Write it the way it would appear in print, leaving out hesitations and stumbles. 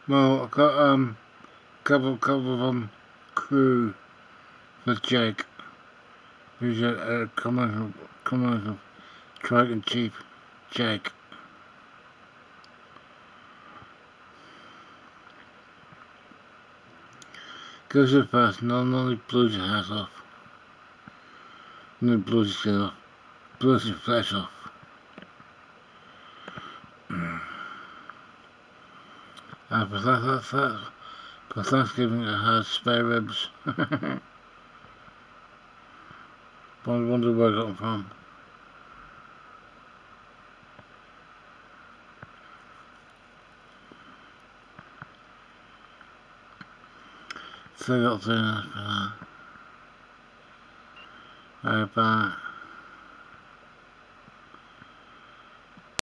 Well, I got couple of crew for Jake, who's a commercial truck and chief. Jake. Goes so fast, not only blows his hat off, no blows his skin off, blows his flesh off. And for Thanksgiving I had spare ribs. I wonder where I got them from. So I got 3 minutes for that. Right back.